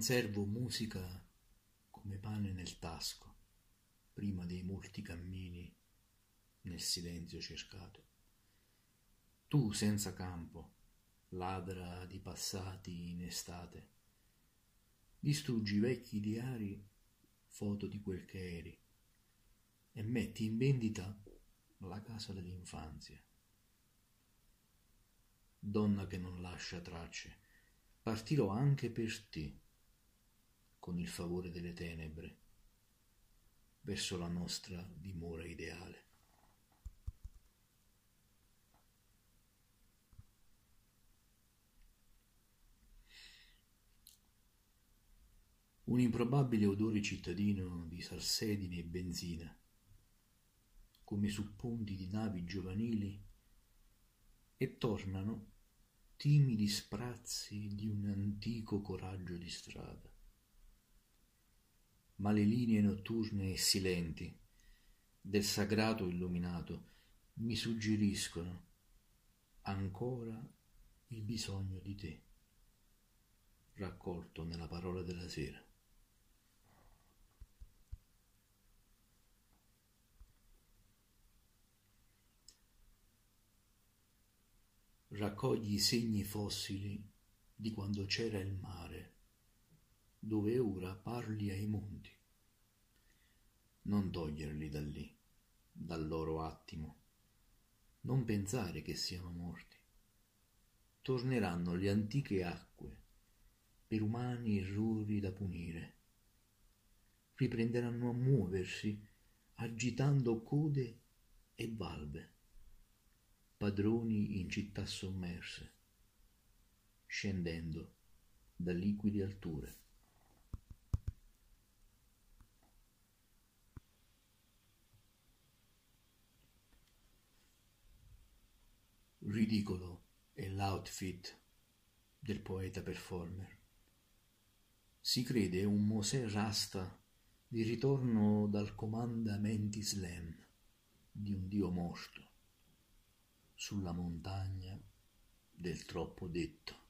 conservo musica come pane nel tasco, prima dei molti cammini nel silenzio cercato. Tu senza campo, ladra di passati in estate, distruggi vecchi diari, foto di quel che eri, e metti in vendita la casa dell'infanzia. Donna che non lascia tracce, partirò anche per te, con il favore delle tenebre, verso la nostra dimora ideale. Un improbabile odore cittadino di salsedine e benzina, come su ponti di navi giovanili, e tornano timidi sprazzi di un antico coraggio di strada. Ma le linee notturne e silenti del sagrato illuminato mi suggeriscono ancora il bisogno di te, raccolto nella parola della sera. Raccogli i segni fossili di quando c'era il mare, dove ora parli ai monti. Non toglierli da lì, dal loro attimo. Non pensare che siano morti. Torneranno le antiche acque, per umani errori da punire. Riprenderanno a muoversi, agitando code e valve. Padroni in città sommerse, scendendo da liquidi alture. Ridicolo è l'outfit del poeta performer. Si crede un Mosè Rasta di ritorno dal comandamenti slam di un dio morto sulla montagna del troppo detto.